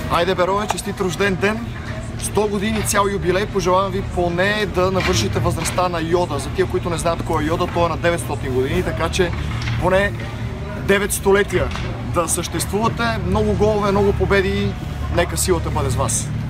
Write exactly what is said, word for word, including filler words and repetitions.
Айде, Берове, честит рожден ден! сто години цял юбилей, пожелавам ви поне да навършите възрастта на Йода. За тия, които не знаят кой е Йода, той е на деветстотин години, така че поне девет столетия да съществувате. Много голове, много победи, нека силата бъде с вас!